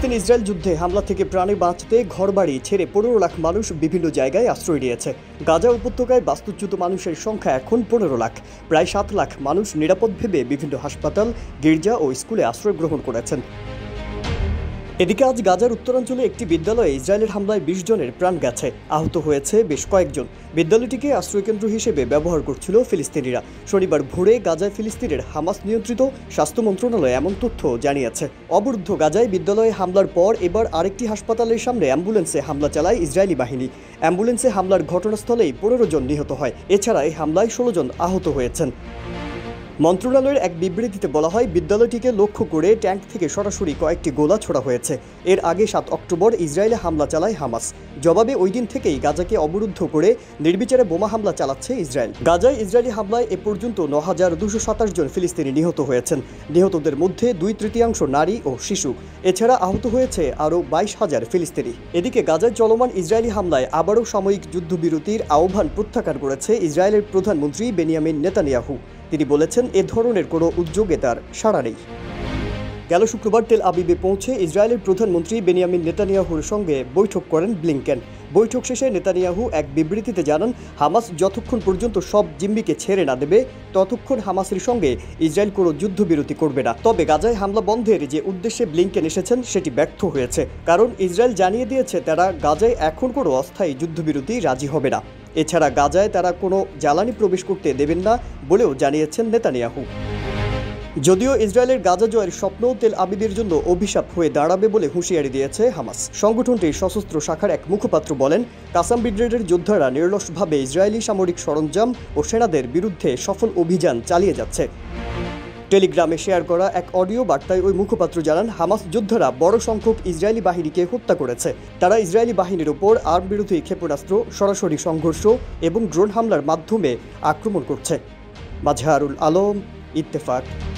ফিলিস্তিন ইসরায়েল যুদ্ধে হামলা থেকে প্রাণে বাঁচতে ঘরবাড়ি ছেড়ে 15 লাখ মানুষ বিভিন্ন জায়গায় আশ্রয় নিয়েছে। গাজা উপত্যকায় বাস্তুচ্যুত মানুষের সংখ্যা এখন 15 লাখ। প্রায় 7 লাখ মানুষ নিরাপদ ভেবে বিভিন্ন হাসপাতাল, গির্জা ও স্কুলে আশ্রয় গ্রহণ করেছেন। এদিকে আজ গাজার উত্তরাঞ্চলে একটি বিদ্যালয়ে ইসরায়েলের হামলায় 20 জনের প্রাণ গেছে, আহত হয়েছে বেশ কয়েকজন। বিদ্যালয়টিকে আশ্রয়কেন্দ্র হিসেবে ব্যবহার করছিল ফিলিস্তিনিরা। শনিবার ভোরে গাজায় ফিলিস্তিনের হামাস নিয়ন্ত্রিত স্বাস্থ্য মন্ত্রণালয় এমন তথ্য জানিয়েছে। অবরুদ্ধ গাজায় বিদ্যালয়ে হামলার পর এবার আরেকটি হাসপাতালের সামনে অ্যাম্বুলেন্সে হামলা চালায় ইসরায়েলি বাহিনী। অ্যাম্বুলেন্সে হামলার ঘটনাস্থলেই 15 জন নিহত হয়। এছাড়া এই হামলায় 16 জন আহত হয়েছেন। মন্ত্রণালয়ের এক বিবৃতিতে বলা হয়, বিদ্যালয়টিকে লক্ষ্য করে ট্যাঙ্ক থেকে সরাসরি কয়েকটি গোলা ছোড়া হয়েছে। এর আগে 7 অক্টোবর ইসরায়েলে হামলা চালায় হামাস। জবাবে ওই দিন থেকেই গাজাকে অবরুদ্ধ করে নির্বিচারে বোমা হামলা চালাচ্ছে ইসরায়েল। গাজায় ইসরায়েলি হামলায় এ পর্যন্ত 9227 জন ফিলিস্তিনি নিহত হয়েছেন। নিহতদের মধ্যে 2/3 নারী ও শিশু। এছাড়া আহত হয়েছে আরও 22,000 ফিলিস্তিনি। এদিকে গাজায় চলমান ইসরায়েলি হামলায় আবারও সাময়িক যুদ্ধবিরতির আহ্বান প্রত্যাখ্যান করেছে ইসরায়েলের প্রধানমন্ত্রী বেনিয়ামিন নেতানিয়াহু। তিনি বলেছেন, এ ধরনের কোনো উদ্যোগে তার সাড়া নেই। গেল শুক্রবার তেল আবিবে পৌঁছে ইসরায়েলের প্রধানমন্ত্রী বেনিয়ামিন নেতানিয়াহুর সঙ্গে বৈঠক করেন ব্লিংকেন। বৈঠক শেষে নেতানিয়াহু এক বিবৃতিতে জানান, হামাস যতক্ষণ পর্যন্ত সব জিম্মিকে ছেড়ে না দেবে ততক্ষণ হামাসের সঙ্গে ইসরায়েল কোনো যুদ্ধবিরতি করবে না। তবে গাজায় হামলা বন্ধের যে উদ্দেশ্যে ব্লিংকেন এসেছেন সেটি ব্যর্থ হয়েছে, কারণ ইসরায়েল জানিয়ে দিয়েছে তারা গাজায় এখন কোনো অস্থায়ী যুদ্ধবিরতি রাজি হবে না। এছাড়া গাজায় তারা কোনো জ্বালানি প্রবেশ করতে দেবেন না বলেও জানিয়েছেন নেতানিয়াহু। যদিও ইসরায়েলের গাজা জয়ের স্বপ্ন তেল আবিবের জন্য অভিশাপ হয়ে দাঁড়াবে বলে হুঁশিয়ারি দিয়েছে হামাস। সংগঠনটির সশস্ত্র শাখার এক মুখপাত্র বলেন, কাসাম ব্রিগেডের যোদ্ধারা নিরলসভাবে ইসরায়েলি সামরিক সরঞ্জাম ও সেনাদের বিরুদ্ধে সফল অভিযান চালিয়ে যাচ্ছে। টেলিগ্রামে শেয়ার করা এক অডিও বার্তায় ওই মুখপাত্র জানান, হামাস যোদ্ধারা বড় সংখ্যক ইসরায়েলি বাহিনীকে হত্যা করেছে। তারা ইসরায়েলি বাহিনীর ওপর আর্মবিরোধী ক্ষেপণাস্ত্র, সরাসরি সংঘর্ষ এবং ড্রোন হামলার মাধ্যমে আক্রমণ করছে। বাজারুল আলম, ইত্তেফাক।